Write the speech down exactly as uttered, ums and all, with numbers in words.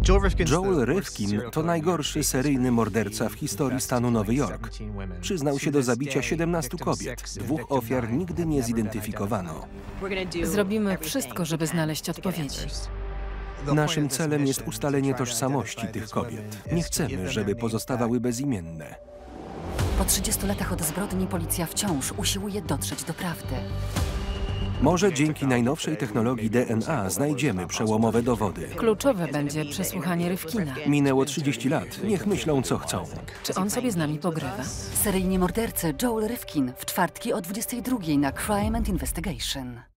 Joel Rifkin to najgorszy seryjny morderca w historii stanu Nowy Jork. Przyznał się do zabicia siedemnastu kobiet. Dwóch ofiar nigdy nie zidentyfikowano. Zrobimy wszystko, żeby znaleźć odpowiedzi. Naszym celem jest ustalenie tożsamości tych kobiet. Nie chcemy, żeby pozostawały bezimienne. Po trzydziestu latach od zbrodni policja wciąż usiłuje dotrzeć do prawdy. Może dzięki najnowszej technologii D N A znajdziemy przełomowe dowody. Kluczowe będzie przesłuchanie Rifkina. Minęło trzydzieści lat. Niech myślą, co chcą. Czy on sobie z nami pogrywa? Seryjnie mordercy Joel Rifkin w czwartki o dwudziestej drugiej na Crime and Investigation.